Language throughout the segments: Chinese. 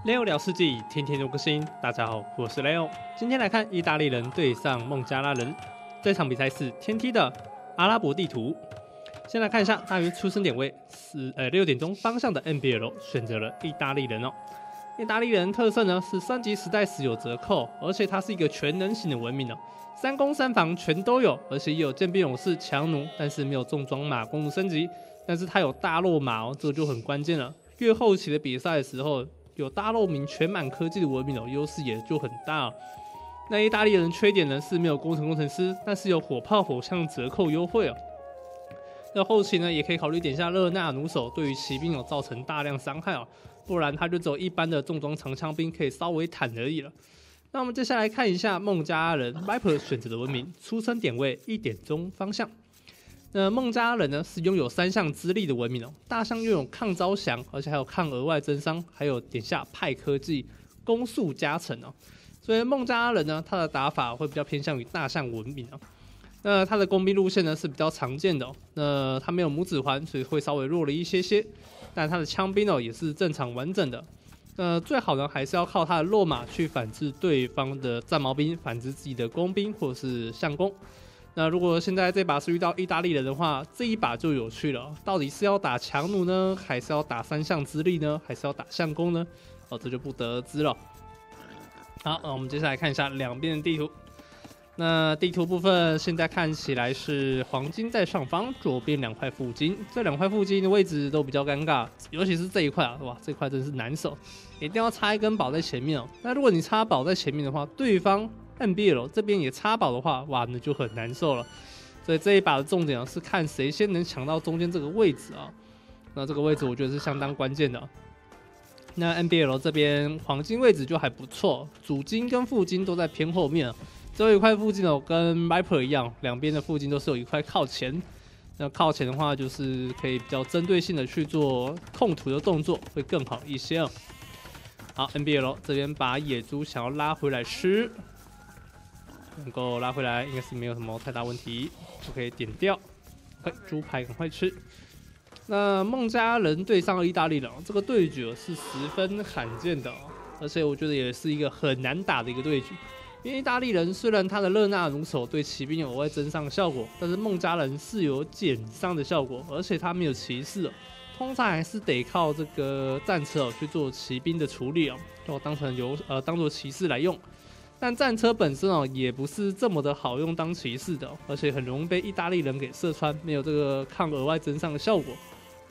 Leo 聊世纪，天天有个新。大家好，我是 Leo。今天来看意大利人对上孟加拉人，这场比赛是天梯的阿拉伯地图。先来看一下，大约出生点位是6点钟方向的 NBL 选择了意大利人哦。意大利人特色呢是3级时代时有折扣，而且它是一个全能型的文明哦，3攻3防全都有，而且也有剑兵勇士、强弩，但是没有重装马弓弩升级。但是它有大肉马哦，这个就很关键了。越后期的比赛的时候，有大肉民全满科技的文明哦，优势也就很大哦。那意大利人缺点呢是没有工程师，但是有火炮火枪折扣优惠哦。那后期呢也可以考虑点下热那弩手，对于骑兵有造成大量伤害哦，不然他就只有一般的重装长枪兵可以稍微坦而已了。那我们接下来看一下孟加拉人 Viper 选择的文明，出生点位1点钟方向。那孟加拉人呢是拥有3项资历的文明哦，大项拥有抗招降，而且还有抗额外增伤，还有点下派科技、攻速加成哦。所以孟加拉人呢，他的打法会比较偏向于大项文明哦。那他的工兵路线呢是比较常见的哦。那他没有拇指环，所以会稍微弱了一些些。但他的枪兵哦也是正常完整的。最好呢还是要靠他的落马去反制对方的战矛兵，反制自己的工兵或是相攻。那如果现在这把是遇到意大利人的话，这一把就有趣了，到底是要打强弩呢，还是要打3项之力呢，还是要打相攻呢？这就不得而知了。好，我们接下来看一下两边的地图。那地图部分现在看起来是黄金在上方，左边2块附金，这2块附金的位置都比较尴尬，尤其是这一块啊，哇，这块真是难守，一定要插一根宝在前面哦。那如果你插宝在前面的话，对方NBL 这边也插宝的话，哇，那就很难受了。所以这一把的重点是看谁先能抢到中间这个位置啊。那这个位置我觉得是相当关键的。那 NBL 这边黄金位置就还不错，主金跟副金都在偏后面，只有一块附近哦，跟 Viper 一样，两边的附近都是有一块靠前。那靠前的话，就是可以比较针对性的去做控图的动作，会更好一些哦。好 ，NBL 这边把野猪想要拉回来吃。能够拉回来，应该是没有什么太大问题，就可以点掉。猪排赶快吃。那孟加拉人对上意大利人，这个对决是十分罕见的哦，而且我觉得也是一个很难打的一个对局。因为意大利人虽然他的热那弩手对骑兵有额外增伤的效果，但是孟加拉人是有减伤的效果，而且他没有骑士哦，通常还是得靠这个战车哦去做骑兵的处理哦，就当做骑士来用。但战车本身哦也不是这么的好用当骑士的哦，而且很容易被意大利人给射穿，没有这个抗额外增伤的效果。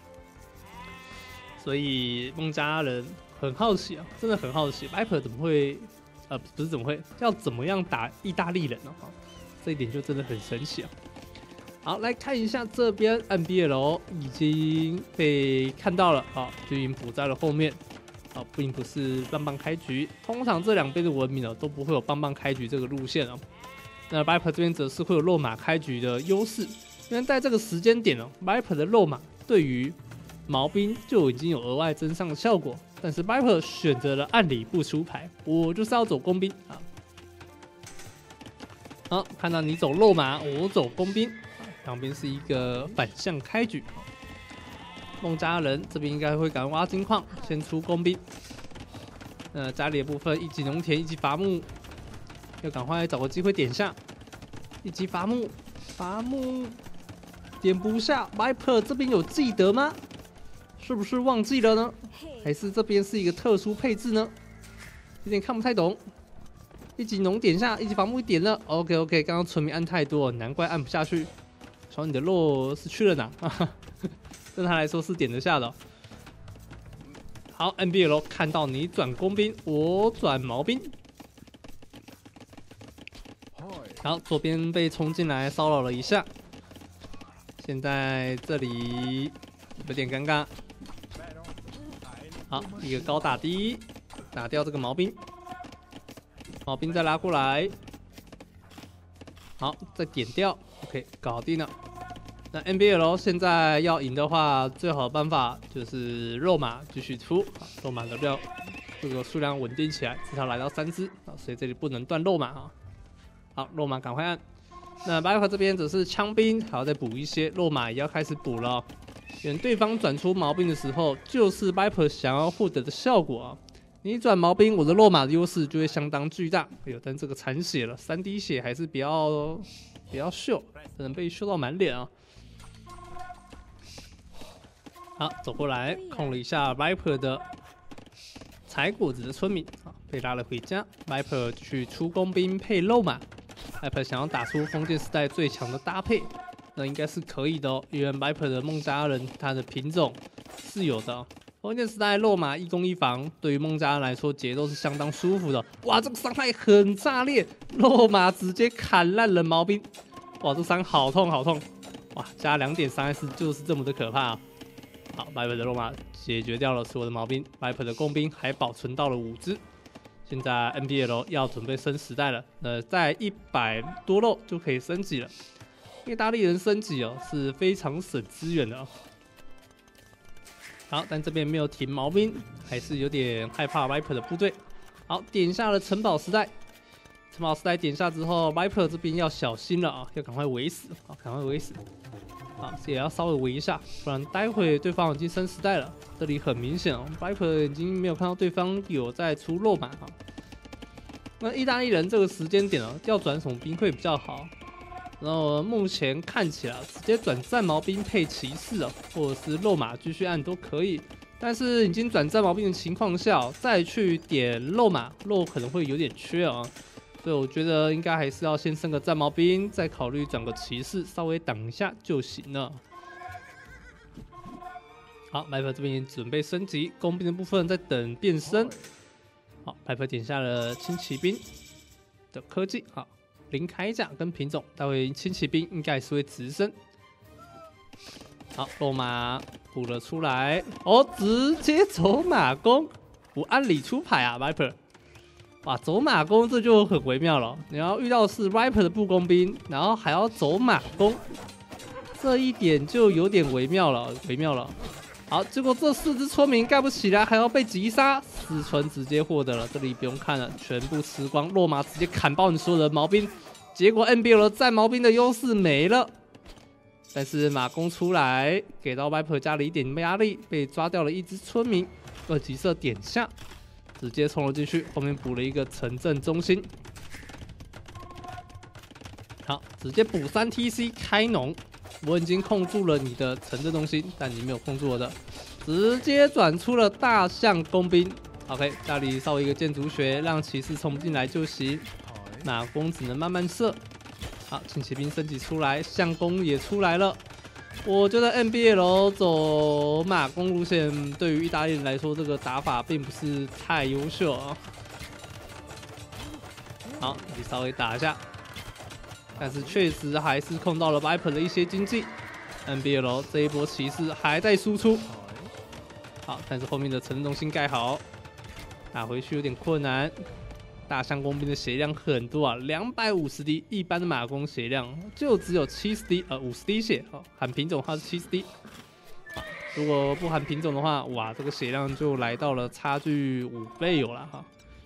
所以孟加拉人很好奇啊，真的很好奇 ，Viper 怎么会不是怎么会要怎么样打意大利人呢？这一点就真的很神奇啊。好，来看一下这边 NBL 已经被看到了啊，就已经补在了后面。并不是棒棒开局，通常这两边的文明都不会有棒棒开局这个路线哦。那 Viper 这边则是会有肉马开局的优势，因为在这个时间点Viper 的肉马对于毛兵就已经有额外增伤的效果，但是 Viper 选择了按理不出牌，我就是要走工兵啊。好，看到你走肉马，我走工兵，旁边是一个反向开局。孟加拉人这边应该会赶快挖金矿，先出工兵。家里的部分一级农田，一级伐木，要赶快找个机会点下。一级伐木，伐木点不下。Viper 这边有记得吗？是不是忘记了呢？还是这边是一个特殊配置呢？有点看不太懂。一级农点下，一级伐木点了。OK， 刚刚村民按太多，难怪按不下去。瞧你的肉是去了哪？对他来说是点得下的哦。好 ，NBL 看到你转工兵，我转毛兵。好，左边被冲进来骚扰了一下，现在这里有点尴尬。好，一个高打低，打掉这个毛兵，毛兵再拉过来。好，再点掉 ，OK， 搞定了。那 NBL 现在要赢的话，最好的办法就是肉马继续出，肉马的这个数量稳定起来，至少来到3只啊，所以这里不能断肉马啊。好，肉马赶快按。那 Viper 这边则是枪兵，还要再补一些，肉马也要开始补了。因为对方转出毛兵的时候，就是 Viper 想要获得的效果啊。 你转毛兵，我的肉马的优势就会相当巨大。哎呦，但这个残血了，3滴血还是比较秀，可能被秀到满脸啊。好，走过来控了一下 Viper 的采果子的村民，好，被拉了回家。Viper 去出工兵配肉马 ，Viper 想要打出封建时代最强的搭配，那应该是可以的哦，因为 Viper 的孟加拉人他的品种是有的。封建时代肉马一攻一防，对于孟加拉来说节奏是相当舒服的。哇，这个伤害很炸裂，肉马直接砍烂了毛兵。哇，这伤好痛好痛！哇，加2点伤害是就是这么的可怕啊！好 ，Viper 的肉马解决掉了所有的毛兵 ，Viper 的工兵还保存到了5只。现在 NBL 要准备升时代了，在100多肉就可以升级了。意大利人升级哦是非常省资源的哦。好，但这边没有停毛兵，还是有点害怕 Viper 的部队。好，点下了城堡时代，城堡时代点下之后 ，Viper 这边要小心了啊，要赶快围死，好，赶快围死。好，这也要稍微围一下，不然待会对方已经升时代了。这里很明显哦 ，Viper 已经没有看到对方有在出肉马啊。那意大利人这个时间点哦，要转什么兵会比较好？然后目前看起来直接转战矛兵配骑士哦，或者是肉马继续按都可以。但是已经转战矛兵的情况下，再去点肉马，肉可能会有点缺啊。所以我觉得应该还是要先升个战矛兵，再考虑转个骑士，稍微挡一下就行了。好，Viper 这边也准备升级，工兵的部分在等变身。好，Viper点下了轻骑兵的科技，好。0铠甲跟品种，待会轻骑兵应该也是会直升。好，肉马补了出来，哦，直接走马弓，不按理出牌啊 ，Viper。哇，走马弓这就很微妙了。你要遇到的是 Viper 的步工兵，然后还要走马弓，这一点就有点微妙了，好，结果这4只村民盖不起来，还要被击杀，4村直接获得了。这里不用看了，全部吃光，落马直接砍爆你所有的毛兵。结果 NBL 的战毛兵的优势没了，但是马弓出来，给到 Viper 加了一点压力，被抓掉了1只村民。2级射点下，直接冲了进去，后面补了一个城镇中心。好，直接补3 TC 开农。我已经控住了你的城镇中心，但你没有控住我的，直接转出了大象工兵。OK， 家里稍微一个建筑学，让骑士冲不进来就行。马弓只能慢慢射。好，轻骑兵升级出来，象弓也出来了。我觉得 NBL 走马弓路线，对于意大利人来说，这个打法并不是太优秀啊。好，你稍微打一下。但是确实还是控到了 Viper 的一些经济 ，NBL 这一波骑士还在输出。好，但是后面的城镇中心盖好，打回去有点困难。大象工兵的血量很多啊，250滴，一般的马弓血量就只有70滴，50滴血。哦，含品种它是70滴。如果不含品种的话，哇，这个血量就来到了差距5倍有了哈。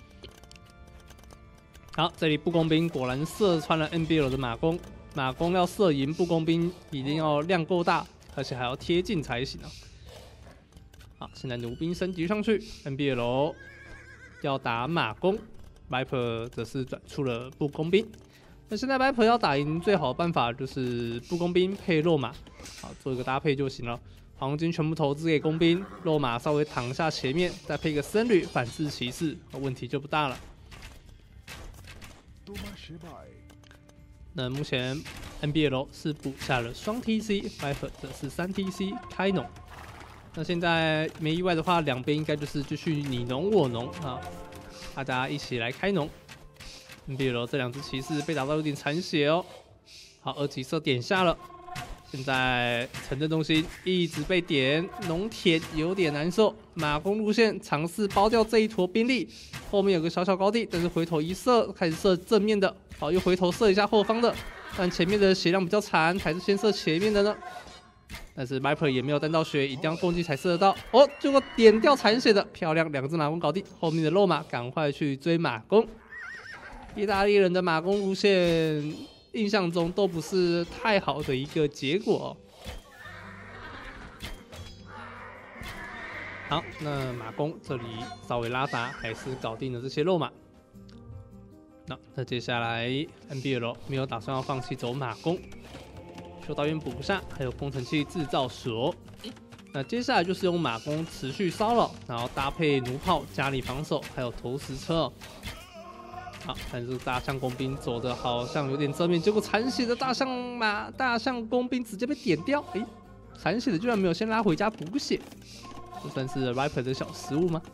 好，这里步工兵果然射穿了 NBL 的马弓，马弓要射赢步工兵，一定要量够大，而且还要贴近才行啊。好，现在弩兵升级上去 ，NBL 要打马弓 ，Viper 则是转出了步工兵。那现在 Viper 要打赢最好的办法就是步工兵配肉马，好，做一个搭配就行了。黄金全部投资给工兵，肉马稍微躺下前面，再配个僧侣反制骑士，问题就不大了。那目前 NBL 是补下了双 TC，Viper 则是3 TC 开农。那现在没意外的话，两边应该就是继续你农我农啊，大家一起来开农。NBL 这2只骑士被打到有点残血哦。好，2级射点下了。现在城镇中心一直被点，农田有点难受。马弓路线尝试包掉这一坨兵力，后面有个小小高地，但是回头一射，开始射正面的，好，又回头射一下后方的，但前面的血量比较残，还是先射前面的呢。但是 Viper 也没有单到血，一定要攻击才射得到。哦，结果点掉残血的，漂亮，2只马弓搞定，后面的肉马赶快去追马弓。意大利人的马弓路线印象中都不是太好的一个结果。 好，那马弓这里稍微拉杂，还是搞定了这些肉马。那接下来 NBL 没有打算要放弃走马弓，修道院补下，还有工程器制造所。那接下来就是用马弓持续骚扰，然后搭配弩炮加力防守，还有投石车。好，但是大象工兵走的好像有点正面，结果残血的大象工兵直接被点掉。残血的居然没有先拉回家补血，这算是 Viper 的小失误吗？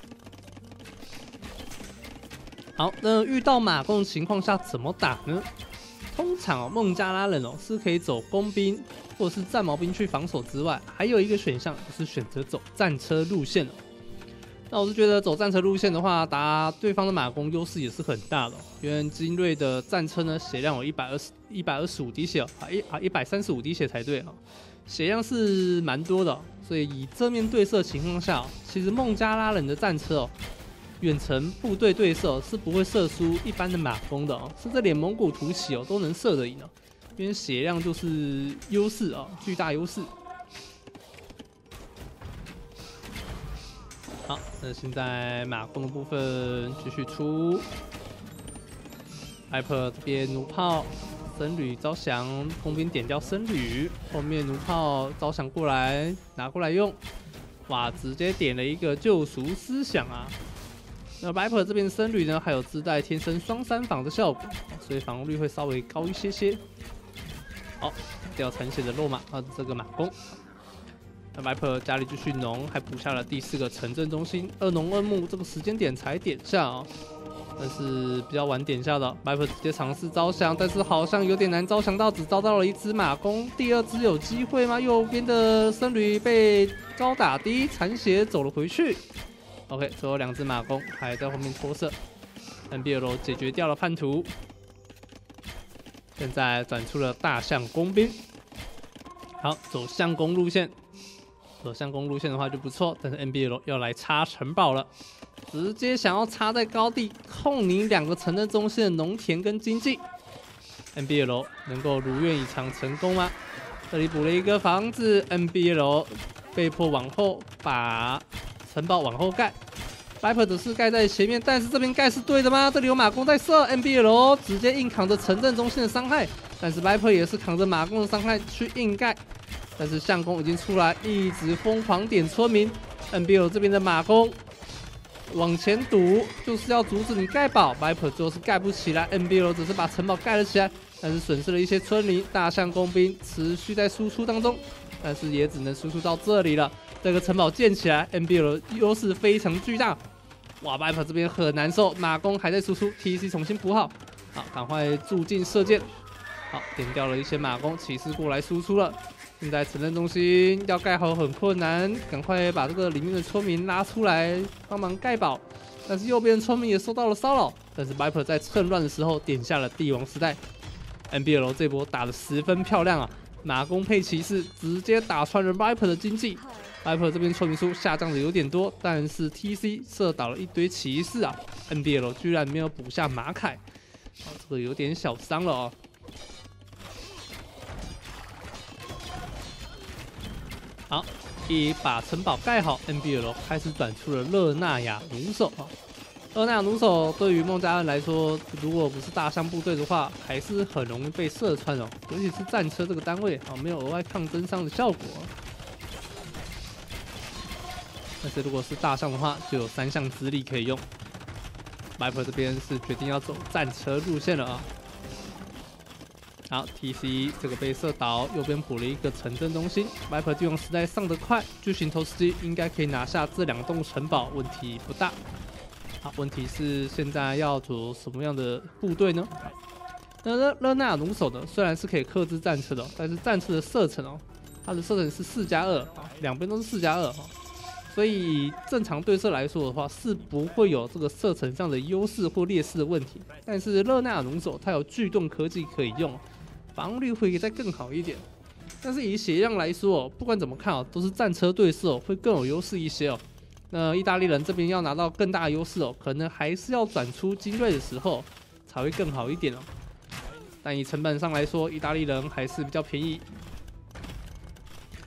好，那遇到马弓的情况下怎么打呢？通常孟加拉人是可以走工兵或者是战矛兵去防守之外，还有一个选项就是选择走战车路线。那我是觉得走战车路线的话，打对方的马弓优势也是很大的，因为精锐的战车呢血量有125滴血135滴血才对啊，血量是蛮多的，所以以正面对射的情况下，其实孟加拉人的战车远程部队对射是不会射输一般的马弓的甚至连蒙古突骑都能射得赢因为血量就是优势巨大优势。好，那现在马弓的部分继续出 ，Viper 这边弩炮僧侣招降，工兵点掉僧侣，后面弩炮招降过来拿过来用，哇，直接点了一个救赎思想啊！那 Viper 这边僧侣呢，还有自带天生双3防的效果，所以防御率会稍微高一些。好，掉残血的肉马这个马弓。那 Viper 家里继续农，还补下了第4个城镇中心，2农2牧，这个时间点才点下但是比较晚点下的 Viper 直接尝试招降，但是好像有点难招降到，只招到了1只马弓，第2只有机会吗？右边的僧侣被高打低，残血走了回去。OK， 最后2只马弓还在后面拖射 ，NBL 解决掉了叛徒，现在转出了大象工兵。好，走象弓路线，走象弓路线的话就不错，但是 NBL 要来插城堡了，直接想要插在高地控你2个城镇中心的农田跟经济。NBL 能够如愿以偿成功吗？这里补了一个房子 ，NBL 被迫往后把城堡往后盖 ，Viper 只是盖在前面，但是这边盖是对的吗？这里有马弓在射 ，NBL 直接硬扛着城镇中心的伤害，但是 Viper 也是扛着马弓的伤害去硬盖，但是相公已经出来，一直疯狂点村民 ，NBL 这边的马弓往前堵，就是要阻止你盖堡 ，Viper 最后是盖不起来 ，NBL 只是把城堡盖了起来，但是损失了一些村民，大象工兵持续在输出当中，但是也只能输出到这里了。这个城堡建起来 ，NBL 的优势非常巨大。哇 ，Viper 这边很难受，马弓还在输出 ，TC 重新补好，好，赶快驻进射箭，好，点掉了一些马弓，骑士过来输出了。现在城镇中心要盖好很困难，赶快把这个里面的村民拉出来帮忙盖堡。但是右边的村民也受到了骚扰，但是 Viper 在趁乱的时候点下了帝王时代。NBL 这波打得十分漂亮啊！马弓配骑士直接打穿了 Viper 的经济。Viper 这边村民数下降的有点多，但是 TC 射倒了一堆骑士啊 ！NBL 居然没有补下马凯，这个有点小伤了哦。好，一把城堡盖好 ，NBL 开始转出了勒纳亚弩手啊。勒纳亚弩手对于孟加拉人来说，如果不是大象部队的话，还是很容易被射穿哦。尤其是战车这个单位啊，没有额外抗增伤的效果。但是如果是大象的话，就有3项资历可以用。Viper 这边是决定要走战车路线了啊。好 ，TC 这个被射倒，右边补了一个城镇中心。Viper 帝王时代上得快，巨型投石机应该可以拿下这2栋城堡，问题不大。好，问题是现在要走什么样的部队呢？那勒纳亚弩手呢，虽然是可以克制战车的，但是战车的射程它的射程是4+2，两边都是4+2所以正常对射来说的话，是不会有这个射程上的优势或劣势的问题。但是勒纳亚弩手它有巨盾科技可以用，防御率会再更好一点。但是以血量来说不管怎么看都是战车对射会更有优势一些那意大利人这边要拿到更大的优势可能还是要转出精锐的时候才会更好一点但以成本上来说，意大利人还是比较便宜。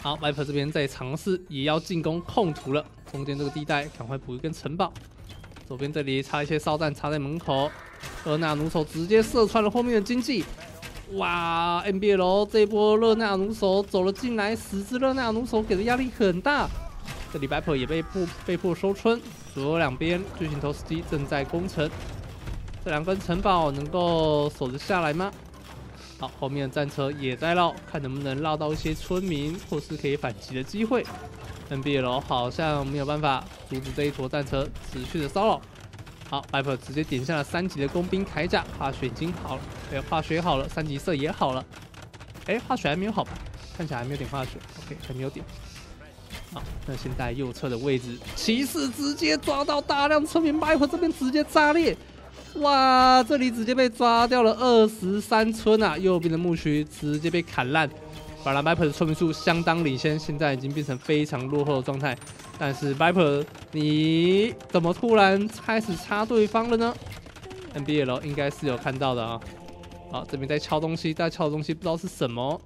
好 ，Viper 这边在尝试也要进攻控图了，中间这个地带赶快补一根城堡。左边这里插一些哨弹插在门口，热那弩手直接射穿了后面的经济。哇 ，NBL 这一波热那弩手走了进来，10只热那弩手给的压力很大。这里 Viper 也被迫收村，左右两边巨型投石机正在攻城。这2根城堡能够守得下来吗？好，后面的战车也在绕，看能不能绕到一些村民，或是可以反击的机会。NBL 好像没有办法阻止这一坨战车持续的骚扰。好 ，Viper 直接点下了3级的工兵铠甲，化学已经好了，化学好了，3级色也好了。化学还没有好吧？看起来还没有点化学 ，OK， 还没有点。好，那现在右侧的位置，骑士直接抓到大量村民 ，Viper 这边直接炸裂。哇，这里直接被抓掉了23村啊！右边的牧区直接被砍烂。法兰 Viper 的村民数相当领先，现在已经变成非常落后的状态。但是 Viper， 你怎么突然开始插对方了呢 ？NBL 应该是有看到的啊。好，这边在敲东西，不知道是什么。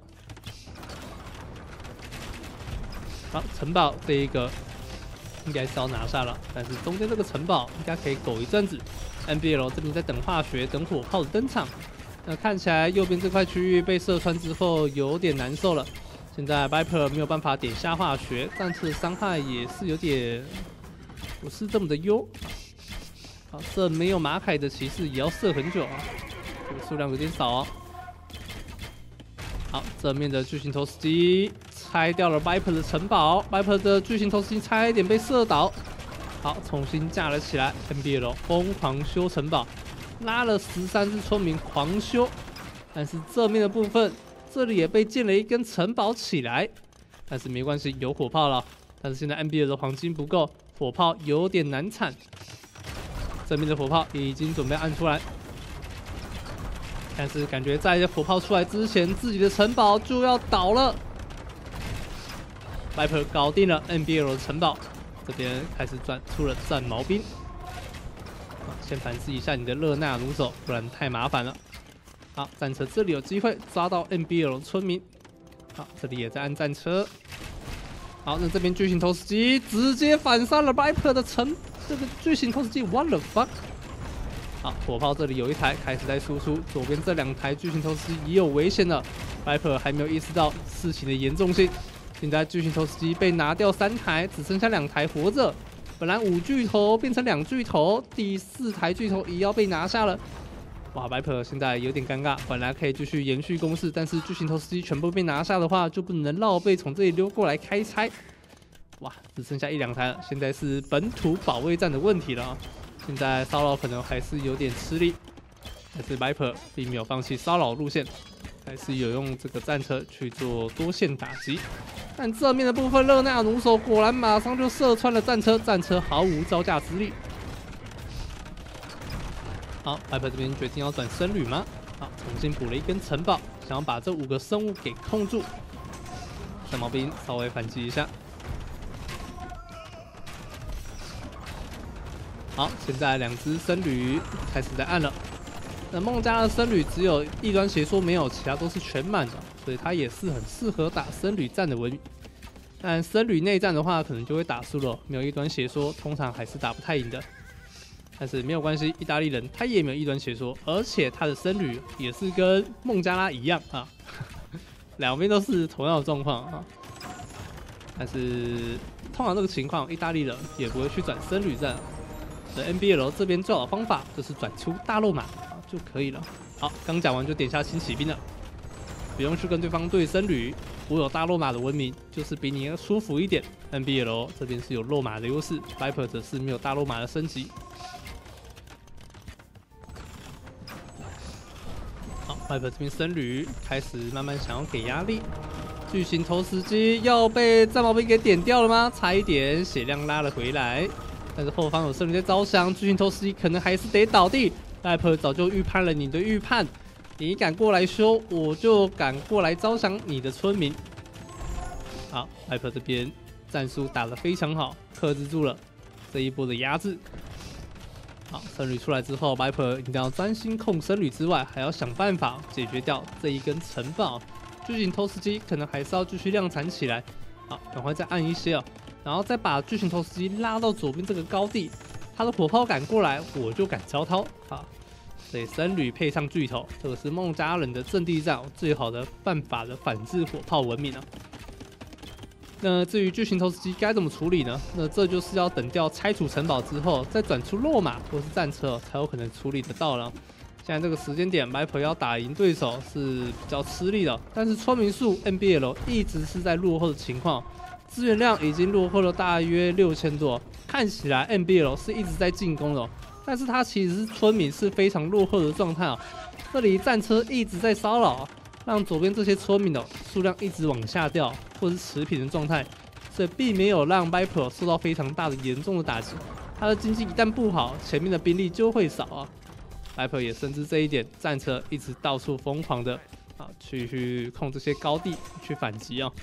好，城堡这一个应该是要拿下了，但是中间这个城堡应该可以苟一阵子。NBL 这边在等化学、等火炮的登场。那看起来右边这块区域被射穿之后有点难受了。现在 Viper 没有办法点下化学，战车的伤害也是有点不是这么的优。好，这没有马凯的骑士也要射很久啊，这个数量有点少哦。好，正面的巨型投石机拆掉了 Viper 的城堡 ，Viper 的巨型投石机差一点被射倒。好，重新架了起来 ，NBL 疯狂修城堡，拉了13只村民狂修，但是正面的部分这里也被建了一根城堡起来，但是没关系，有火炮了。但是现在 NBL 的黄金不够，火炮有点难产。正面的火炮已经准备按出来，但是感觉在火炮出来之前，自己的城堡就要倒了。Viper 搞定了 NBL 的城堡。这边开始转出了战矛兵，先反思一下你的热那弩手，不然太麻烦了。好，战车这里有机会抓到 NBL 村民。好，这里也在按战车。好，那这边巨型投石机直接反杀了 Viper 的这个巨型投石机 ，what the fuck？ 好，火炮这里有一台开始在输出，左边这2台巨型投石机也有危险了 ，Viper 还没有意识到事情的严重性。现在巨型投石机被拿掉3台，只剩下2台活着。本来5巨头变成2巨头，第4台巨头也要被拿下了。哇 ，Viper 现在有点尴尬，本来可以继续延续攻势，但是巨型投石机全部被拿下的话，就不能绕背从这里溜过来开拆。哇，只剩下1、2台了，现在是本土保卫战的问题了。现在骚扰可能还是有点吃力，但是 Viper 并没有放弃骚扰路线。还是有用这个战车去做多线打击，但正面的部分热那弩手果然马上就射穿了战车，战车毫无招架之力。好 ，Viper 这边决定要转僧侣吗？好，重新补了一根城堡，想要把这5个生物给控住。战矛兵稍微反击一下。好，现在2只僧侣开始在按了。那孟加拉的僧侣只有异端邪说没有，其他都是全满的，所以他也是很适合打僧侣战的文明。但僧侣内战的话，可能就会打输了，没有异端邪说，通常还是打不太赢的。但是没有关系，意大利人他也没有异端邪说，而且他的僧侣也是跟孟加拉一样啊，两边都是同样的状况啊。但是通常这个情况，意大利人也不会去转僧侣战。NBL 这边最好的方法就是转出大肉马就可以了。好，刚讲完就点下轻骑兵了，不用去跟对方对僧侣。我有大肉马的文明，就是比你舒服一点。NBL 这边是有肉马的优势 ，Viper 则是没有大肉马的升级。好 ，Viper 这边僧侣开始慢慢想要给压力。巨型投石机要被战矛兵给点掉了吗？差一点，血量拉了回来。但是后方有僧侣在招降，巨型投石机可能还是得倒地。Viper 早就预判了你的预判，你敢过来修，我就敢过来招降你的村民。好 ，Viper 这边战术打得非常好，克制住了这一波的压制。好，僧侣出来之后 ，Viper 一定要专心控僧侣之外，还要想办法解决掉这一根城堡。巨型投石机可能还是要继续量产起来。 好，赶快再按一些哦，然后再把巨型投石机拉到左边这个高地，他的火炮赶过来，我就敢招掏。好，所以僧侣配上巨头，这个是孟加拉人的阵地战最好的办法的反制火炮文明啊。那至于巨型投石机该怎么处理呢？那这就是要等掉拆除城堡之后，再转出落马或是战车，才有可能处理得到了。现在这个时间点 ，Viper 要打赢对手是比较吃力的，但是村民数 NBL 一直是在落后的情况，资源量已经落后了大约6000多，看起来 NBL 是一直在进攻的，但是它其实是村民是非常落后的状态啊。这里战车一直在骚扰，让左边这些村民的数量一直往下掉，或是持平的状态，所以并没有让 Viper 受到非常大的严重的打击。他的经济一旦不好，前面的兵力就会少啊。Viper 也深知这一点，战车一直到处疯狂的去控这些高地去反击啊。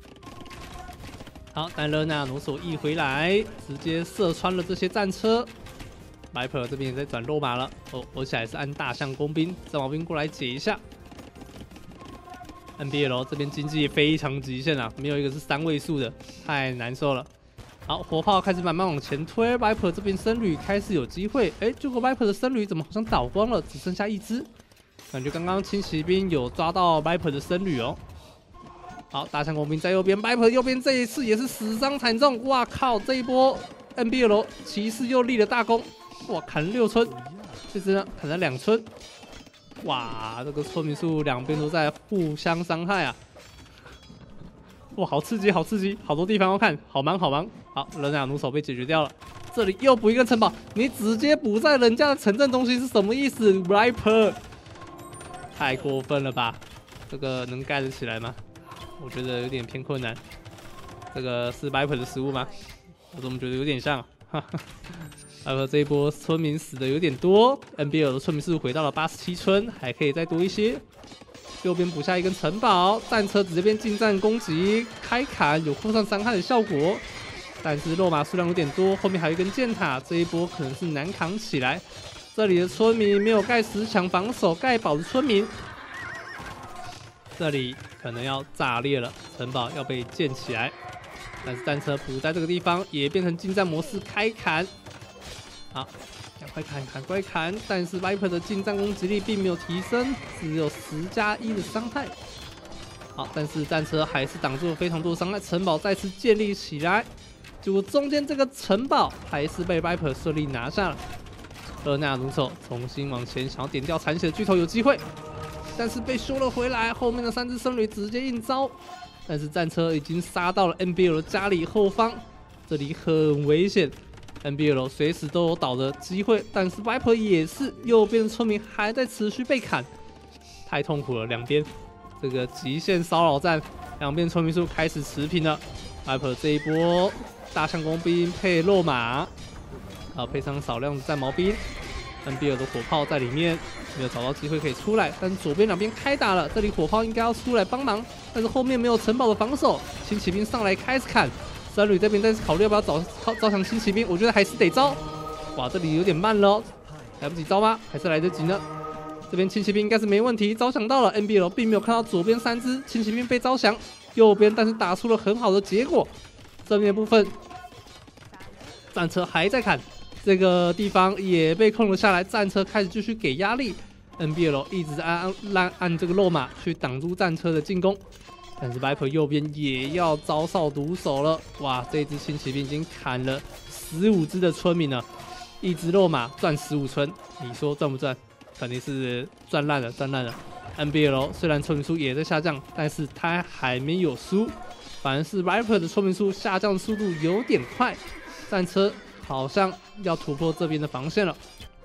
好，但勒纳努手一回来，直接射穿了这些战车。Viper 这边也在转肉马了哦，而且还是按大象工兵，战矛兵过来解一下。NBL 这边经济非常极限啊，没有一个是3位数的，太难受了。好，火炮开始慢慢往前推 ，Viper 这边僧侣开始有机会，结果 Viper 的僧侣怎么好像倒光了，只剩下1只，感觉刚刚轻骑兵有抓到 Viper 的僧侣哦。好，大象工兵在右边 ，Viper 右边这一次也是死伤惨重，哇靠！这一波 NBL 骑士又立了大功，哇，砍了6村，这次呢砍了2村，哇，这个村民数两边都在互相伤害啊。哇，好刺激，好刺激，好多地方要看，好忙好忙。好，人家弩手被解决掉了，这里又补一个城堡，你直接补在人家的城镇中心是什么意思 ？Viper， 太过分了吧？这个能盖得起来吗？我觉得有点偏困难。这个是 Viper 的失误吗？我怎么觉得有点像？Viper 这一波村民死的有点多 ，NBL 的村民数回到了87村，还可以再多一些。右边补下一根城堡，战车直接变近战攻击，开砍有扩散伤害的效果，但是肉马数量有点多，后面还有一根箭塔，这一波可能是难扛起来。这里的村民没有盖石墙防守，盖堡的村民，这里可能要炸裂了，城堡要被建起来。但是战车补在这个地方，也变成近战模式开砍，好。赶快砍，赶快砍！但是 Viper 的近战攻击力并没有提升，只有10+1的伤害。好，但是战车还是挡住了非常多的伤害，城堡再次建立起来。结果中间这个城堡还是被 Viper 顺利拿下了。勒纳弩手重新往前，想要点掉残血的巨头有机会，但是被修了回来。后面的3只僧侣直接硬招，但是战车已经杀到了 NBL 的家里后方，这里很危险。NBL 随时都有倒的机会，但是 Viper 也是，右边的村民还在持续被砍，太痛苦了。两边这个极限骚扰战，两边村民数开始持平了。Viper 这一波大象工兵配肉马，配上少量的战矛兵 ，NBL 的火炮在里面没有找到机会可以出来，但是左边两边开打了，这里火炮应该要出来帮忙，但是后面没有城堡的防守，轻骑兵上来开始砍。僧侣这边在考虑要不要招降轻骑兵，我觉得还是得招。哇，这里有点慢了哦，来不及招吗？还是来得及呢？这边轻骑兵应该是没问题，招降到了。NBL 并没有看到左边3只轻骑兵被招降，右边但是打出了很好的结果。正面部分战车还在砍，这个地方也被控了下来，战车开始继续给压力。NBL 一直按这个肉马去挡住战车的进攻。但是 Viper 右边也要招哨毒手了，哇！这一支轻骑兵已经砍了15只的村民了，一只肉马赚15村，你说赚不赚？肯定是赚烂了，赚烂了。NBL 虽然村民数也在下降，但是他还没有输，反而是 Viper 的村民数下降的速度有点快，战车好像要突破这边的防线了。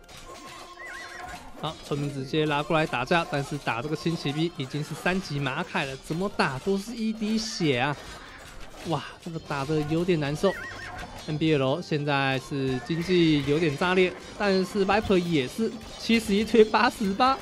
好，村民直接拉过来打架，但是打这个轻骑兵已经是3级马凯了，怎么打都是一滴血啊！哇，这个打得有点难受。NBL 现在是经济有点炸裂，但是 Viper 也是71对88。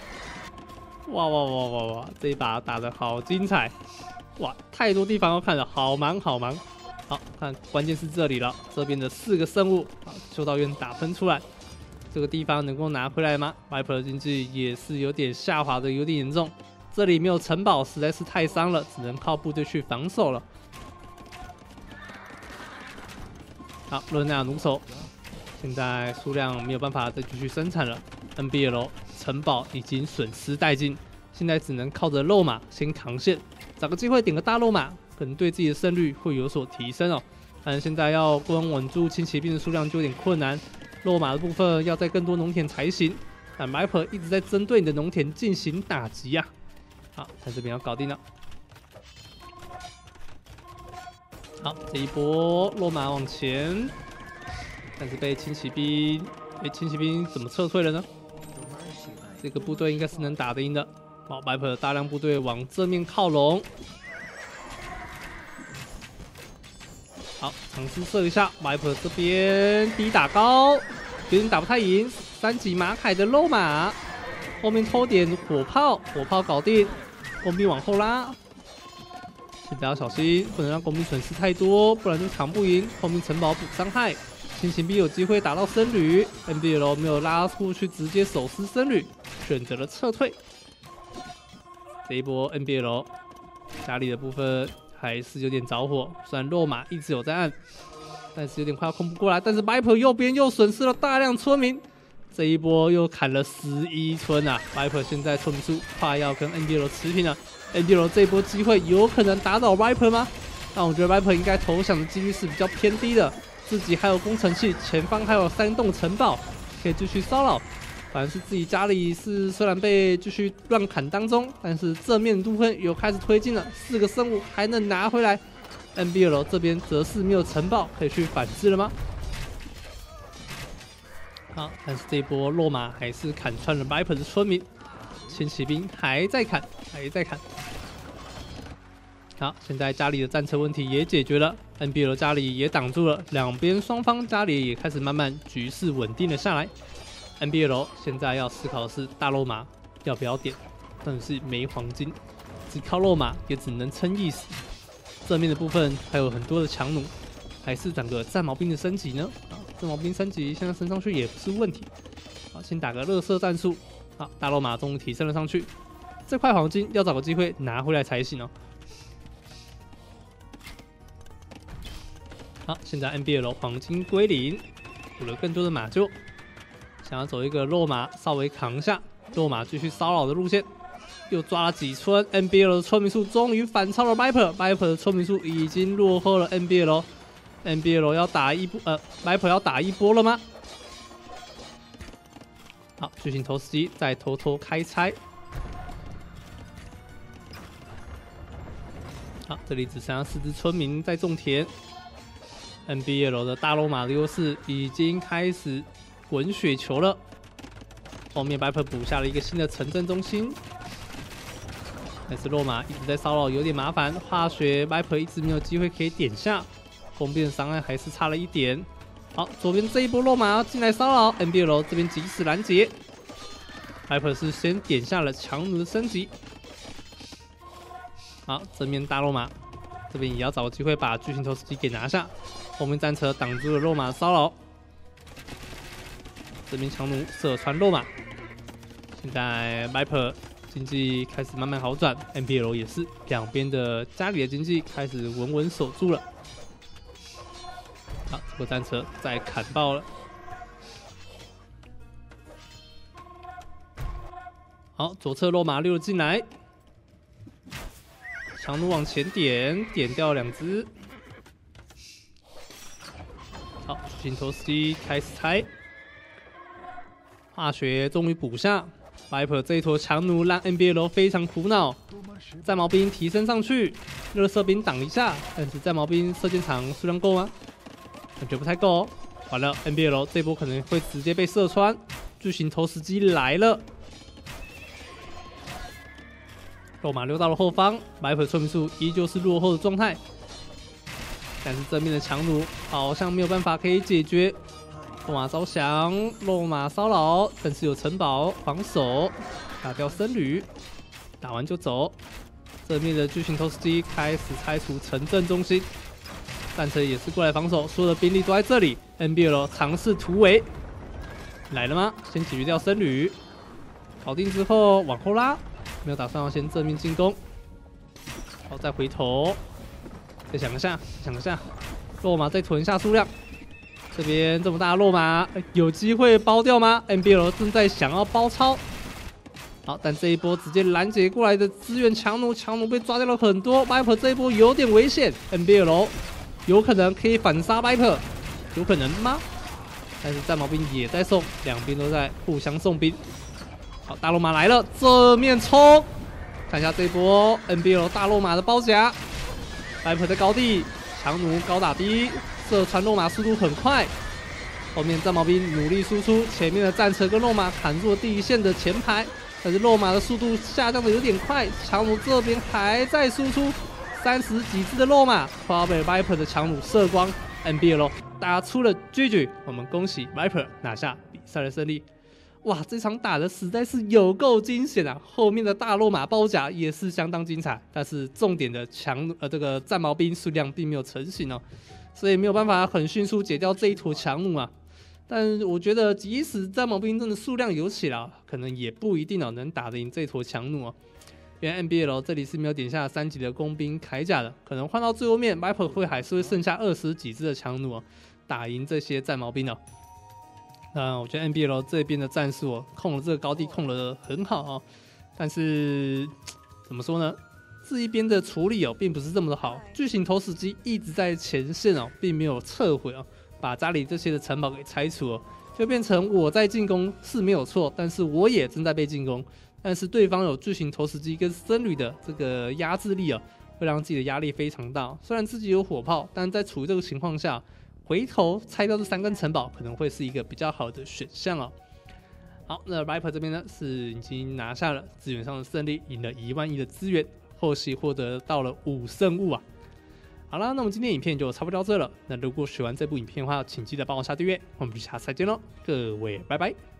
哇！这一把打得好精彩！哇，太多地方要看了，好忙好忙。好，看关键是这里了，这边的4个生物，修道院打喷出来。这个地方能够拿回来吗 ？Viper 的经济也是有点下滑的，有点严重。这里没有城堡，实在是太伤了，只能靠部队去防守了。 好，伦纳弩手现在数量没有办法再继续生产了 ，NBL 城堡已经损失殆尽，现在只能靠着肉马先扛线，找个机会点个大肉马，可能对自己的胜率会有所提升哦。但现在要光稳住轻骑兵的数量就有点困难，肉马的部分要再更多农田才行。但 Viper 一直在针对你的农田进行打击呀、好，在这边要搞定了。好，这一波落马往前，但是被轻骑兵，轻骑兵怎么撤退了呢？这个部队应该是能打得赢的。好 ，Viper 大量部队往正面靠拢。好，尝试射一下 ，Viper 这边低打高，有点打不太赢。3级马凯的肉马，后面偷点火炮，火炮搞定，工兵往后拉。现在要小心，不能让工兵损失太多，不然就扛不赢。后面城堡补伤害，轻骑兵有机会打到僧侣 ，NBL 没有拉出去，直接手撕僧侣，选择了撤退。这一波 NBL 家里的部分还是有点着火，虽然肉马一直有在按，但是有点快要控不过来。但是 Viper 右边又损失了大量村民，这一波又砍了11村啊 ！Viper 现在村民数快要跟 NBL 持平了。NBL 这一波机会有可能打倒 Viper 吗？但我觉得 Viper 应该投降的几率是比较偏低的，自己还有工程器，前方还有3栋城堡可以继续骚扰。反而是自己家里是虽然被继续乱砍当中，但是正面部分有开始推进了，4个生物还能拿回来。NBL 这边则是没有城堡可以去反制了吗？好，但是这一波落马还是砍穿了 Viper 的村民，轻骑兵还在砍，还在砍。好，现在家里的战车问题也解决了 ，NBL 家里也挡住了，两边双方家里也开始慢慢局势稳定了下来。NBL 现在要思考的是大肉马要不要点，但是没黄金，只靠肉马也只能撑一时。正面的部分还有很多的强弩，还是转个战矛兵的升级呢？啊，战矛兵升级现在升上去也不是问题。好，先打个热射战术。好，大肉马终于提升了上去，这块黄金要找个机会拿回来才行哦。好，现在 NBL 黄金归零，有了更多的马厩。想要走一个肉马稍微扛下，肉马继续骚扰的路线，又抓了几村 ，NBL 的村民数终于反超了 Viper 的村民数已经落后了 NBL 要打一波，Viper 要打一波了吗？好，巨型投石机再偷偷开拆。好，这里只剩下4只村民在种田 ，NBL 的大肉马的优势已经开始滚雪球了。后面 Viper 补下了一个新的城镇中心，但是肉马一直在骚扰，有点麻烦。化学 Viper 一直没有机会可以点下，工兵的伤害还是差了一点。好，左边这一波肉马要进来骚扰 ，NBL 这边及时拦截。Viper 是先点下了强弩的升级。好，正面大肉马这边也要找个机会把巨型投石机给拿下，后面战车挡住了肉马的骚扰。这边强弩射穿肉马，现在 Viper 经济开始慢慢好转 ，NBL 也是两边的家里的经济开始稳稳守住了。好，这个战车再砍爆了。好，左侧肉马溜了进来，强弩往前点，点掉2只。好，巨型投石机开始拆。化学终于补下 ，Viper 这一坨强弩让 NBL 非常苦恼。战矛兵提升上去，热射兵挡一下，但是战矛兵射箭场数量够吗？感觉不太够哦。完了 ，NBL 这波可能会直接被射穿。巨型投石机来了，肉马溜到了后方 ，Viper 村民数依旧是落后的状态，但是正面的强弩好像没有办法可以解决。肉马招降，肉马骚扰，但是有城堡防守，打掉僧侣，打完就走。正面的巨型投石机开始拆除城镇中心，战车也是过来防守，所有的兵力都在这里。NBL 尝试突围，来了吗？先解决掉僧侣，搞定之后往后拉，没有打算要先正面进攻。好，再回头，再想一下，肉马再囤一下数量。 这边这么大的落马，有机会包掉吗 ？NBL 正在想要包抄。好，但这一波直接拦截过来的资源强弩被抓掉了很多 ，Viper 这一波有点危险 ，NBL 有可能可以反杀 Viper， 有可能吗？但是战矛兵也在送，两边都在互相送兵。好，大落马来了，正面冲，看一下这一波 NBL 大落马的包夹 ，Viper 在高地，强弩高打低，射穿落马速度很快。后面战矛兵努力输出，前面的战车跟落马砍住了第一线的前排。但是落马的速度下降的有点快，强弩这边还在输出30几只的落马，快要被 Viper 的强弩射光。NBL 打出了 GG， 我们恭喜 Viper 拿下比赛的胜利。哇，这场打的实在是有够惊险啊！后面的大落马包夹也是相当精彩，但是重点的这个战矛兵数量并没有成型哦，所以没有办法很迅速解掉这一坨强弩啊。但我觉得，即使战矛兵真的数量有起来，可能也不一定能打得赢这坨强弩哦。因为 NBL 这里是没有点下3级的工兵铠甲的，可能换到最后面 Viper 还是会剩下20几只的强弩打赢这些战矛兵哦。那我觉得 NBL 这边的战术控了这个高地控了很好哦，但是怎么说呢？这一边的处理并不是这么的好，巨型投石机一直在前线并没有撤回把家里这些的城堡给拆除就变成我在进攻是没有错，但是我也正在被进攻，但是对方有巨型投石机跟僧侣的这个压制力会让自己的压力非常大。虽然自己有火炮，但在处于这个情况下，回头拆掉这3根城堡可能会是一个比较好的选项好，那 Viper 这边呢是已经拿下了资源上的胜利，赢了1万亿的资源，后续获得到了5圣物好啦，那我们今天影片就差不多到这了。那如果喜欢这部影片的话，请记得帮我下订阅，我们下次再见喽，各位拜拜。